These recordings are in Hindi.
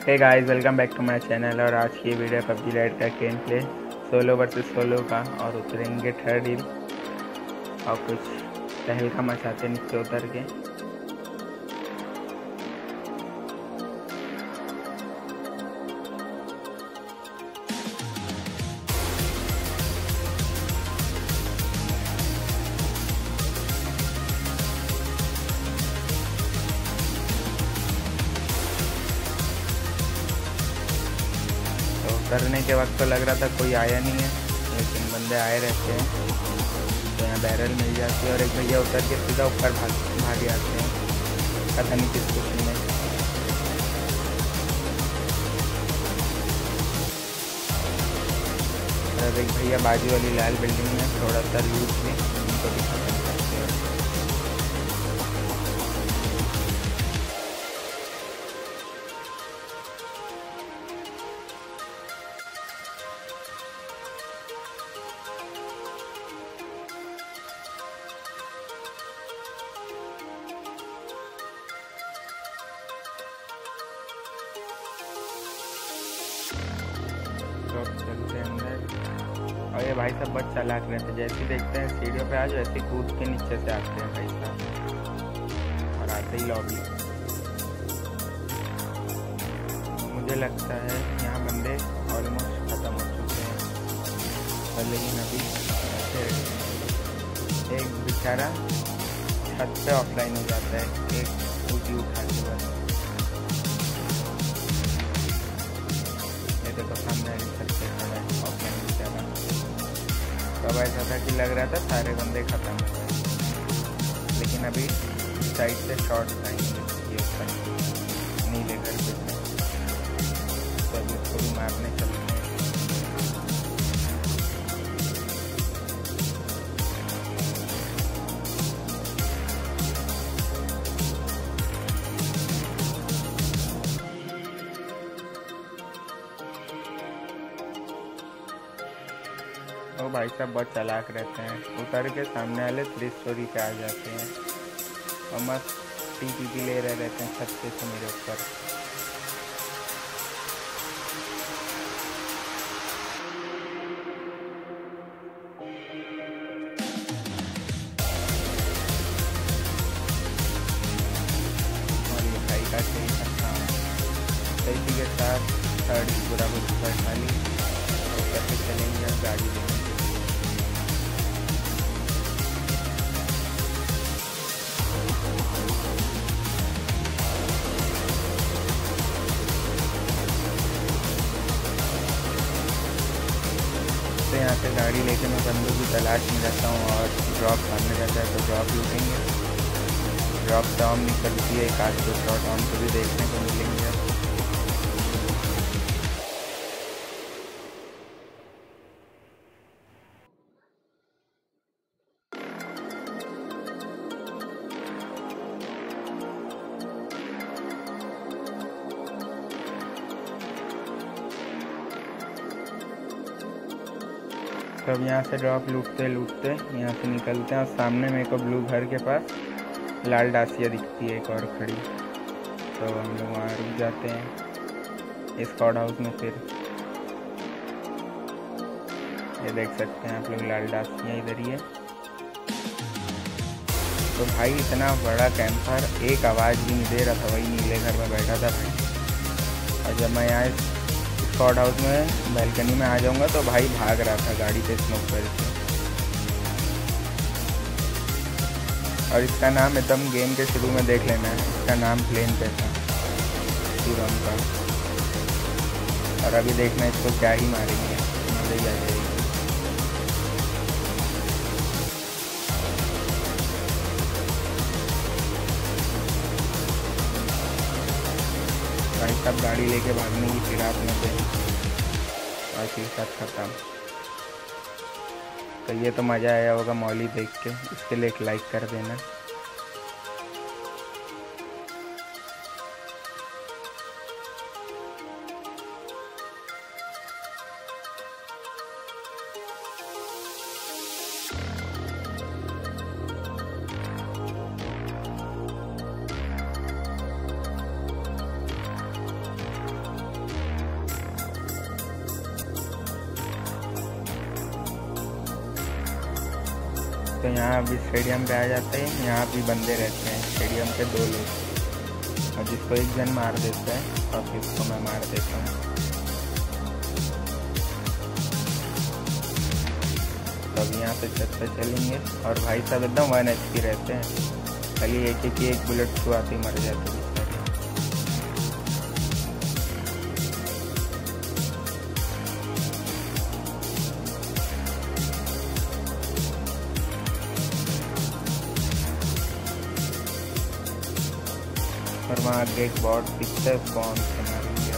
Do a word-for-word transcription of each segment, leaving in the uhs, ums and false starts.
Hey guys, welcome back to my channel. और आज की वीडियो पबजी लाइट का game play solo versus solo का, और उतरेंगे थर्ड हिल और कुछ तहलका मचाते नीचे उतर के। उतरने के वक्त तो लग रहा था कोई आया नहीं है, लेकिन बंदे आए रहते हैं तो यहाँ बैरल मिल जाती है। और एक भैया उतर के सीधा ऊपर भाग भागे आते हैं, पता नहीं किस खुशी में। और एक भैया बाजू वाली लाल बिल्डिंग में थोड़ा सा लूट के उनको भी खत्म करते हैं। चलते अंदर। और ये भाई सब बहुत चालाक रहते हैं, जैसे देखते हैं सीढ़ियों पे आज वैसे कूद के नीचे से आते हैं भाई साहब, और आते ही लॉबी। मुझे लगता है यहाँ बंदे ऑलमोस्ट ख़त्म हो चुके हैं, पर लेकिन अभी एक बेचारा छत पे ऑफलाइन हो जाता है एक ऊँची उठा के बस। देखो सामने छत पे खड़ा है ऑफलाइन बेचारा। तब ऐसा था कि लग रहा था सारे बंदे खत्म हो गए, लेकिन अभी साइड से शॉट आएंगे ये ऊपर नीले घर पे से, तो अभी उसको भी मारने चलते हैं। वो भाई साहब बहुत चालाक रहते हैं, उतर के सामने वाले थ्री स्टोरी पे आ जाते हैं और मस्त टी पी पी ले रहे रहते हैं छत पे से मेरे ऊपर। और ये भाई का सही सकता हूँ, तो इसी के साथ थर्ड पूरा कुछ खाली करके चलेंगे और गाड़ी लेंगे। तो यहाँ से गाड़ी लेके मैं बंदों की तलाश में रहता हूँ, और ड्रॉप सामने रहता है तो ड्रॉप लूटेंगे। ड्रॉप से ऑम निकलती है, एक आध दो शॉट ऑम को भी देखने को मिलेंगे। तो अब यहाँ से ड्रॉप लूटते लूटते यहाँ से निकलते हैं, और सामने मेरे को ब्लू घर के पास लाल डासिया दिखती है एक और खड़ी, तो हम लोग वहाँ रुक जाते हैं स्क्वाड हाउस में। फिर ये देख सकते हैं आप लोग, लाल डासिया इधर ही है। तो भाई इतना बड़ा कैंपर एक आवाज़ भी नहीं दे रहा था, वही नीले घर में बैठा था भाई। और जब मैं यहाँ स्क्वाड हाउस में बैल्कनी में आ जाऊंगा तो भाई भाग रहा था गाड़ी पे स्मोक करके। और इसका नाम एकदम गेम के शुरू में देख लेना है, इसका नाम प्लेन पे था सूरम का। और अभी देखना इसको क्या ही मारेंगे, मज़ा ही आ जाएगी। भाई सब गाड़ी लेके भागने की फिराक में थे और इसी के साथ खत्म। तो ये तो मज़ा आया होगा मौली देख के, इसके लिए एक लाइक कर देना। तो यहाँ अभी स्टेडियम पे आ जाते हैं, यहाँ भी बंदे रहते हैं स्टेडियम पे दो लोग, और जिसको एक जन मार देता है और फिर उसको मैं मार देता हूँ। तो अब यहाँ पे छत पे चलेंगे और भाई साहब एकदम वन एच पी रहते हैं, खाली एक एक एक बुलेट छुआते ही मर जाते हैं। और वहाँ आगे एक बॉट दिखता है, उसको ऑन से मारेंगे।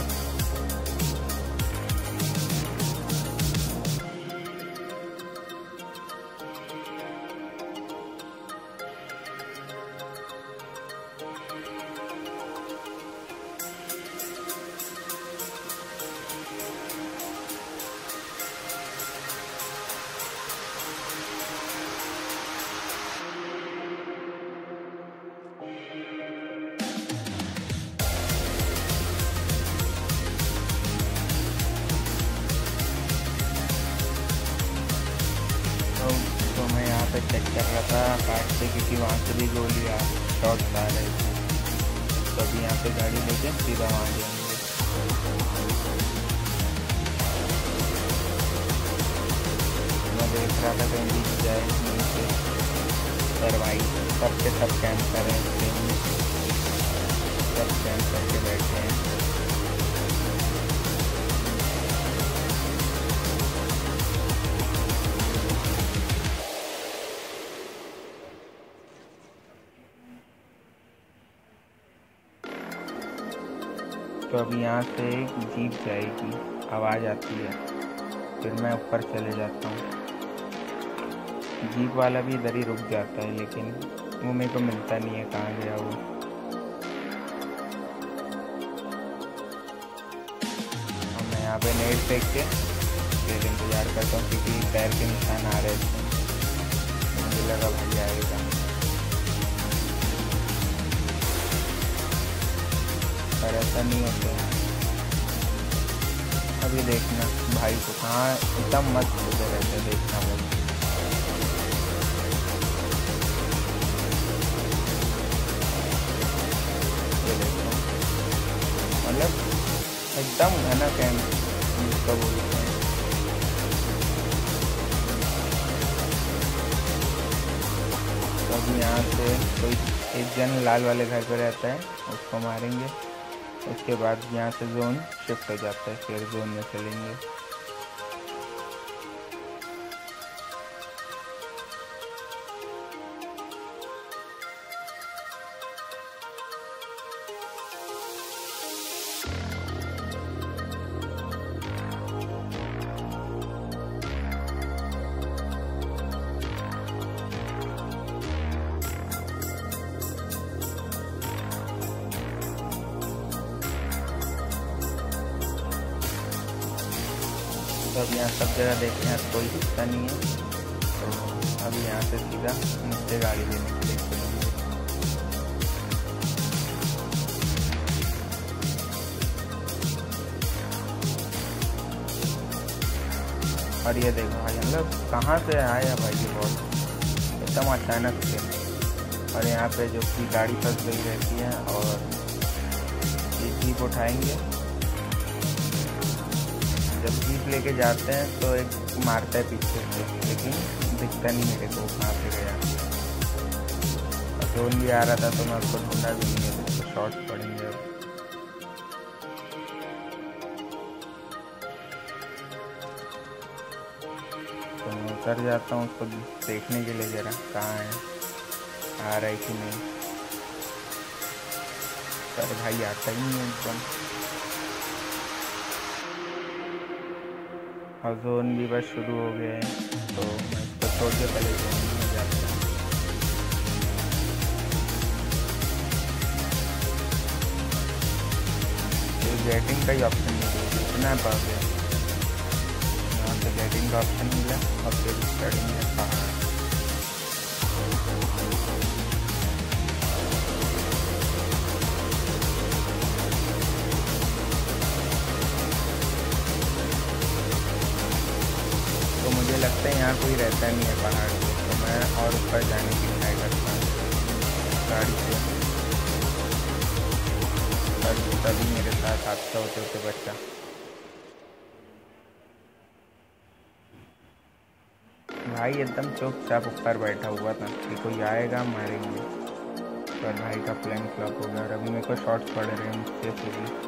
तो मैं यहाँ पे चेक कर रहा था पार्ट से, क्योंकि वहाँ से भी गोलियाँ शॉट्स आ रहे थे। तो अभी यहाँ पे गाड़ी लेके सीधा वहाँ जाएंगे। मैं देख रहा था कहीं दिख जाए नीचे, पर भाई सब के सब कैंप कर रहे हैं, सब कैंप करके बैठे हैं। तो अब यहाँ से एक जीप जाएगी, आवाज़ आती है, फिर मैं ऊपर चले जाता हूँ। जीप वाला भी इधर ही रुक जाता है, लेकिन वो मेरे को मिलता नहीं है कहाँ गया वो। और मैं यहाँ पे नेट फेंक के फिर इंतज़ार करता हूँ, क्योंकि पैर के निशान आ रहे थे, मुझे लगा भाई आएगा, पर ऐसा नहीं होता है। अभी देखना भाई को कहाँ एकदम मस्त होते रहते, देखना भाई। ये देखो, मतलब एकदम घना कैंप जिसको बोलते हैं। तो अभी यहाँ से कोई एक जन लाल वाले घर पे रहता है, उसको मारेंगे। उसके बाद यहाँ से जोन शिफ्ट हो जाता है, फिर जोन में चलेंगे। तो अब यहाँ सब जगह देखते हैं, कोई हिस्सा नहीं है। तो अभी यहाँ से सीधा नीचे गाड़ी लेने के लिए चलेंगे। और ये देखो भाई, मतलब कहाँ से आया भाई ये बहुत एकदम अचानक से। और यहाँ पे जो कि गाड़ी फंस गई रहती है, और ये जीप उठाएंगे। जब जीप लेके जाते हैं तो एक मारता है पीछे से, लेकिन दिखता नहीं मेरे को कहाँ पे गया। और जोन भी आ रहा था तो मैं उसको ढूंढा भी नहीं है, तो शॉर्ट पड़ेंगे अब। तो मैं उतर जाता हूँ उसको देखने के लिए, जरा कहाँ है, आ रहा है कि नहीं। पर भाई आता ही नहीं एकदम। और जोन भी बस शुरू हो गए हैं, तो मैं इसको छोड़ के पहले जोन में जाता हूँ। तो गेटिंग का ही ऑप्शन मिला, इतना पा गया, यहाँ से गेटिंग का ऑप्शन मिला। और फिर स्टार्टिंग में पहाड़। तो मुझे लगता है यहाँ कोई रहता नहीं है पहाड़ पे, तो मैं मैं और ऊपर जाने की ट्राई करता हूँ गाड़ी से, पर तभी मेरे साथ हादसा होते होते बचा। भाई एकदम चुपचाप ऊपर बैठा हुआ था कि कोई आएगा मारेंगे, पर भाई का प्लान फ्लॉप हो गया और अभी मेरे को शॉट्स पड़ रहे हैं मुझसे पूरी।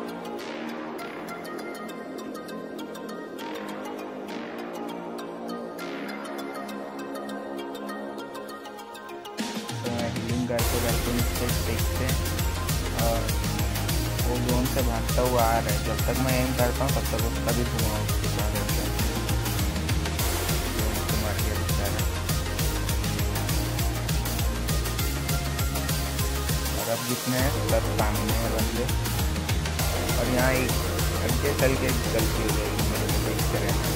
करके करके मुझसे देखते और वो जोन से भागता हुआ आ रहा है। जब तक मैं एम करता हूँ तब तक उसका भी धुआं उठ चुका रहता है। जोन से मार दिया बेचारा। और अब जितने हैं सब सामने है बंदे, और यहाँ एक अड्डे चल के गलती हो जाएगी मेरे को देखते रहना।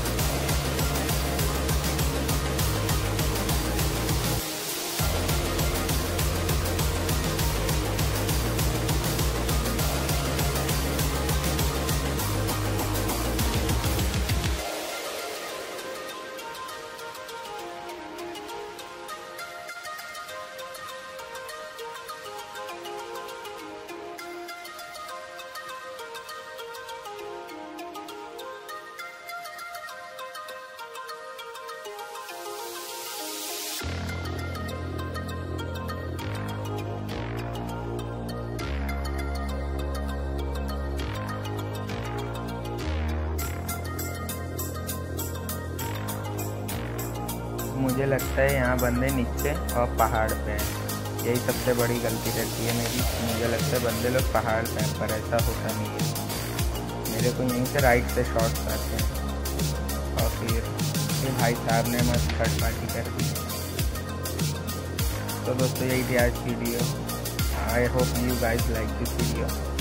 मुझे लगता है यहाँ बंदे नीचे और पहाड़ पे हैं, यही सबसे बड़ी गलती रहती है मेरी। मुझे लगता है बंदे लोग पहाड़ पे हैं, पर ऐसा होता नहीं है। मेरे को यहीं से राइट से शॉट्स आते हैं और फिर ये भाई साहब ने मस्त थर्ड पार्टी कर दी। तो दोस्तों यही थी आज video. I hope you guys like this video.